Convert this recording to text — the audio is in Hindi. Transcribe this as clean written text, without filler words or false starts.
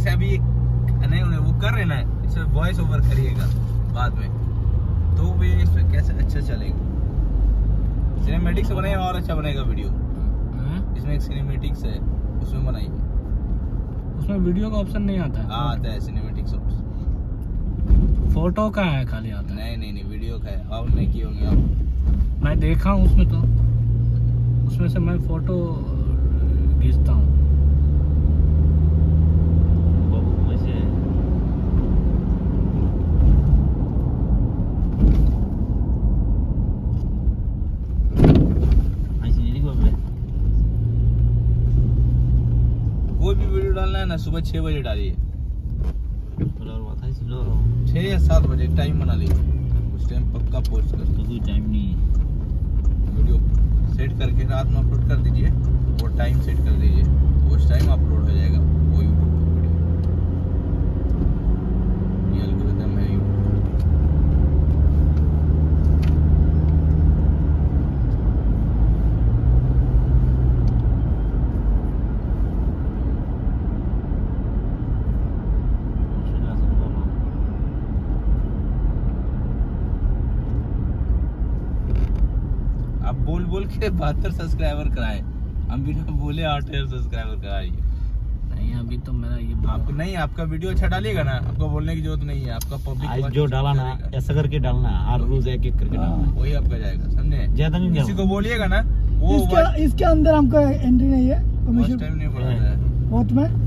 जैसे अभी नहीं उन्हें वो कर रहे ना, इसे वॉइस ओवर करिएगा बाद में, तो भी इसमें कैसे अच्छा चलेगा। सिनेमैटिक से बनाइए और अच्छा बनेगा वीडियो। इसमें एक सिनेमैटिक्स है, उसमें बनाइए। उसमें वीडियो का ऑप्शन नहीं आता है? आता है सिनेमैटिक्स ऑप्शन। फोटो का है खाली आता है? नहीं वीडियो का है। और नहीं किए होंगे आप? मैं देखा हूँ उसमें, तो उसमें से मैं फोटो खींचता हूँ। कोई भी वीडियो डालना है ना, सुबह 6 बजे डालिए, 6 या 7 बजे टाइम बना लीजिए, उस टाइम पक्का पोस्ट कर। तो कोई टाइम नहीं है, वीडियो सेट करके रात में अपलोड कर दीजिए और टाइम सेट कर दीजिए, उस टाइम अपलोड हो जाएगा वो यूट्यूब पर वीडियो। ये एल्गोरिथम है यूट्यूब। आप बोल के 72 सब्सक्राइबर कराए, हम बिना बोले 8000 सब्सक्राइबर कराइए। नहीं अभी तो मेरा ये आपको नहीं, आपका वीडियो अच्छा डालिएगा ना, आपको बोलने की जरूरत नहीं है, आपका पब्लिक जो डाला ना ऐसा करके डालना है, हर रोज एक करके डालना है, वही आपका जाएगा, समझे? ज्यादा नहीं, किसी को बोलिएगा ना वो इसके अंदर हमको एंट्री नहीं है, फर्स्ट टाइम नहीं बोला है। वोट में